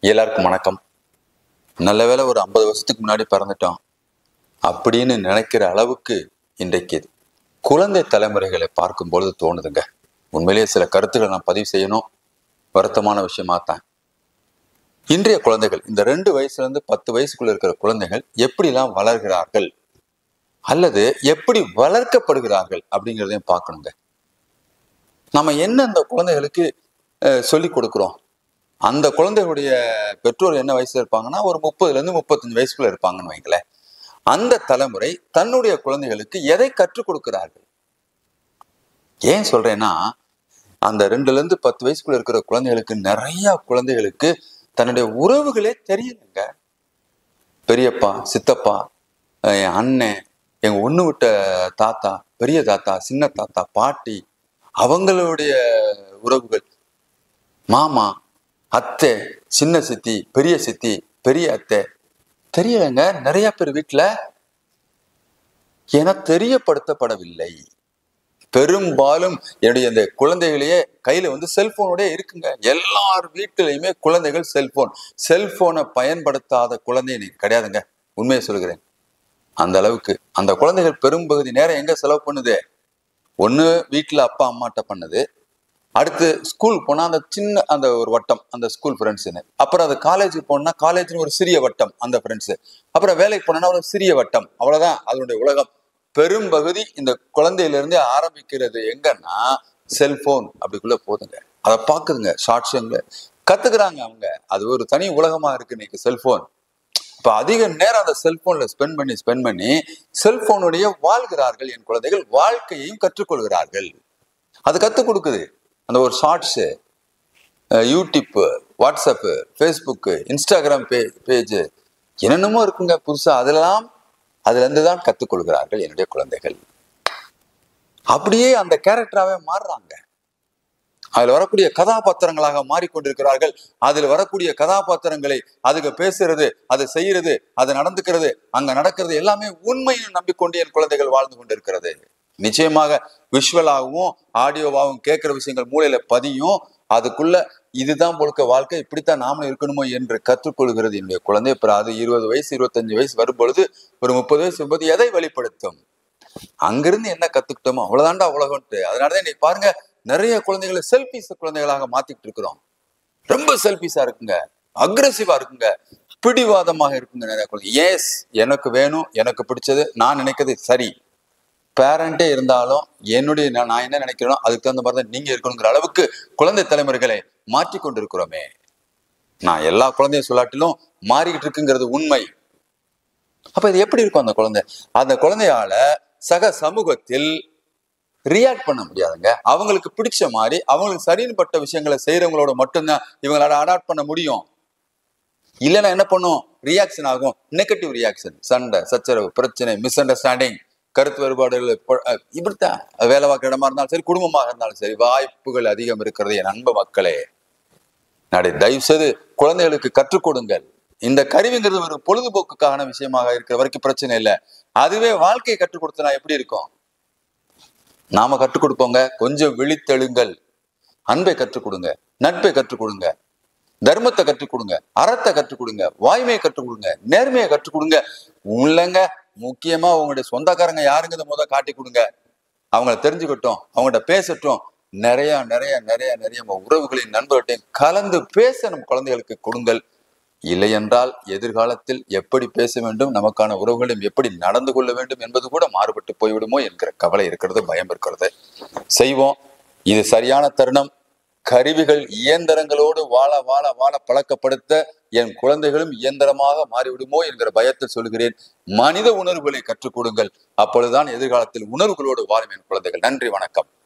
எல்லாருக்கும் வணக்கம். நல்ல வேளை ஒரு 50 வருஷத்துக்கு முன்னாடி பிறந்துட்டோம் அப்படின்னு நினைக்கிற அளவுக்கு இன்றைக்கு குழந்தை தலைமுறைகளை பார்க்கும் பொழுது தோணுதுங்க. உண்மையிலேயே சில கருத்துக்களை நான் பதிவு செய்யணும். வருத்தமான விஷயமாத்தான். இன்றைய குழந்தைகள் இந்த 2 வயசுல இருந்து 10 வயசுக்குள்ள இருக்கிற குழந்தைகள் எப்படிலாம் வளர்கிறார்கள் அல்லது எப்படி வளர்க்கப்படுகிறார்கள் அப்படிங்கிறதையும் பார்க்கணுங்க. நம்ம என்ன அந்த குழந்தைகளுக்கு சொல்லி கொடுக்குறோம்? அந்த குழந்தைகளுடைய பெற்றோர் என்ன வயசுல இருப்பாங்கன்னா ஒரு 30ல இருந்து 35 வயசுக்குள்ள இருப்பாங்கன்னு வைங்களேன். அந்த தலைமுறை தன்னுடைய குழந்தைகளுக்கு எதை கற்றுக் கொடுக்கிறார்கள்? ஏன் சொல்றேன்னா, அந்த 2ல இருந்து 10 வயசுக்குள்ள இருக்கிற குழந்தைகளுக்கு நிறைய குழந்தைகளுக்கு தன்னுடைய உறவுகளே தெரியலங்க. பெரியப்பா, சித்தப்பா, என் அண்ணன், எங்க ஒண்ணு விட்ட தாத்தா, பெரிய தாத்தா, சின்ன தாத்தா, பாட்டி, அவங்களுடைய உறவுகள், மாமா, அத்தை, சின்ன சித்தி, பெரிய அத்தை தெரியலங்க. நிறைய பேர் வீட்டுல என தெரியப்படுத்தப்படவில்லை. பெரும்பாலும் என்னுடைய இந்த குழந்தைகளையே கையில செல்போனோட இருக்குங்க. எல்லார் வீட்டிலையுமே குழந்தைகள் செல்போனை பயன்படுத்தாத குழந்தை கிடையாதுங்க. உண்மையை சொல்கிறேன். அந்த அளவுக்கு அந்த குழந்தைகள் பெரும்பகுதி நேரம் எங்க செலவு பண்ணுது? ஒண்ணு வீட்டுல அப்பா அம்மாட்ட பண்ணுது, அடுத்து ஸ்கூல் போனா அந்த ஒரு வட்டம், அந்த ஸ்கூல் ஃப்ரெண்ட்ஸ்ன்னு, அப்புறம் அது காலேஜுக்கு போனா காலேஜ்னு ஒரு சிறிய வட்டம் அந்த ஃப்ரெண்ட்ஸ், அப்புறம் வேலைக்கு போனா ஒரு சிறிய வட்டம், அவ்வளவுதான் அதனுடைய உலகம். பெரும்பகுதி இந்த குழந்தையில இருந்து ஆரம்பிக்கிறது எங்கன்னா செல்போன் அப்படிக்குள்ள போதுங்க. அதை பாக்குதுங்க, ஷார்ட்ஸ்ங்க கத்துக்கிறாங்க அவங்க. அது ஒரு தனி உலகமா இருக்கு இன்னைக்கு செல்போன். இப்ப அதிக நேரம் அந்த செல்போன்ல ஸ்பெண்ட் பண்ணி செல்போனுடைய வாழ்கிறார்கள். என் குழந்தைகள் வாழ்க்கையையும் கற்றுக்கொள்கிறார்கள். அது கத்துக் கொடுக்குது. அந்த ஒரு shorts, YouTube, WhatsApp, Facebook, Instagram page என்னென்னமோ இருக்குங்க புதுசா. அதுல இருந்து தான் கத்துக்கொள்கிறார்கள் என்னுடைய குழந்தைகள். அப்படியே அந்த கேரக்டராகவே மாறுறாங்க. அதுல வரக்கூடிய கதாபாத்திரங்களாக மாறிக்கொண்டிருக்கிறார்கள். அதுல வரக்கூடிய கதாபாத்திரங்களை அதுக்கு பேசுறது, அதை செய்யறது, அது நடந்துக்கிறது, அங்க நடக்கிறது எல்லாமே உண்மையை நம்பிக்கொண்டு என் குழந்தைகள் வாழ்ந்து கொண்டிருக்கிறது. நிச்சயமாக விஷுவலாகவும் ஆடியோவாகவும் கேட்கிற விஷயங்கள் மூளையில பதியும். அதுக்குள்ள இதுதான் பொழுக்க வாழ்க்கை, இப்படித்தான் நாம இருக்கணுமோ என்று கற்றுக்கொள்கிறது என்னுடைய குழந்தை. அப்புறம் அது 20 வயசு 25 வயசு வரும் பொழுது, ஒரு 30 வயசு வரும்போது எதை வெளிப்படுத்தும்? அங்கிருந்து என்ன கத்துக்கிட்டோமோ அவ்வளவுதான்டா உலகம்ட்டு. அதனாலதான் இன்னைக்கு பாருங்க, நிறைய குழந்தைகளை செல்பிஸ் குழந்தைகளாக மாத்திட்டு இருக்கிறோம். ரொம்ப செல்பிஸா இருக்குங்க, அக்ரெசிவா இருக்குங்க, பிடிவாதமாக இருக்குங்க நிறைய குழந்தை. எஸ், எனக்கு வேணும், எனக்கு பிடிச்சது, நான் நினைக்கிறது சரி. பேரண்டே இருந்தாலும் என்னுடைய நான் என்ன நினைக்கிறேனோ அதுக்கு தகுந்த மாதிரி தான் நீங்க இருக்கணுங்கிற அளவுக்கு குழந்தை தலைமுறைகளை மாற்றி கொண்டிருக்கிறோமே. நான் எல்லா குழந்தையும் சொல்லாட்டிலும் மாறிக்கிட்டு இருக்குங்கிறது உண்மை. அப்ப இது எப்படி இருக்கும்? அந்த குழந்தையால சக சமூகத்தில் ரியாக்ட் பண்ண முடியாதுங்க. அவங்களுக்கு பிடிச்ச மாதிரி, அவங்களுக்கு சரின்னு பட்ட விஷயங்களை செய்யறவங்களோட மட்டும்தான் இவங்களால அடாப்ட் பண்ண முடியும். இல்லைன்னா என்ன பண்ணும்? ரியாக்ஷன் ஆகும், நெகட்டிவ் ரியாக்ஷன், சண்டை, சச்சரவு, பிரச்சனை, மிஸ் அண்டர்ஸ்டாண்டிங், கருத்து வேறுபாடுகள். இப்படித்தான் வேலை பார்க்குற இடமா இருந்தாலும் சரி, குடும்பமாக இருந்தாலும் சரி, வாய்ப்புகள் அதிகம் இருக்கிறது. என் அன்பு மக்களே, தயவு செய்து குழந்தைகளுக்கு கற்றுக் கொடுங்கள். இந்த கருவிங்கிறது ஒரு பொழுதுபோக்குக்கான விஷயமாக இருக்கிற வரைக்கும் பிரச்சனை இல்லை. அதுவே வாழ்க்கையை கற்றுக் கொடுத்தனா எப்படி இருக்கும்? நாம கற்றுக் கொடுப்போங்க. கொஞ்சம் விழித்தெழுங்கள். அன்பை கற்றுக் கொடுங்க, நட்பை கற்றுக் கொடுங்க, தர்மத்தை கற்றுக் கொடுங்க, அறத்தை கற்றுக் கொடுங்க, வாய்மையை கற்றுக் கொடுங்க, நேர்மையை கற்றுக் கொடுங்க. உள்ளங்க முக்கியமா உங்களுடைய சொந்தக்காரங்க யாருங்கிறத முதல் காட்டி கொடுங்க. அவங்கள தெரிஞ்சுக்கட்டும், அவங்கள்ட்ட பேசட்டும். நிறைய நிறைய நிறைய நிறைய உறவுகளின் நண்பர்களையும் கலந்து பேச நம் குழந்தைகளுக்கு கொடுங்கள். இல்லை என்றால் எதிர்காலத்தில் எப்படி பேச வேண்டும், நமக்கான உறவுகளையும் எப்படி நடந்து கொள்ள வேண்டும் என்பது கூட மாறுபட்டு போய்விடுமோ என்கிற கவலை இருக்கிறது, பயம் இருக்கிறது. செய்வோம். இது சரியான தருணம். கருவிகள் இயந்திரங்களோடு வாழ வாழ வாழ பழக்கப்படுத்த என் குழந்தைகளும் இயந்திரமாக மாறிவிடுமோ என்கிற பயத்தில் சொல்கிறேன். மனித உணர்வுகளை கற்றுக் கொடுங்கள். அப்பொழுதுதான் எதிர்காலத்தில் உணர்வுகளோடு வாழும் என் குழந்தைகள். நன்றி, வணக்கம்.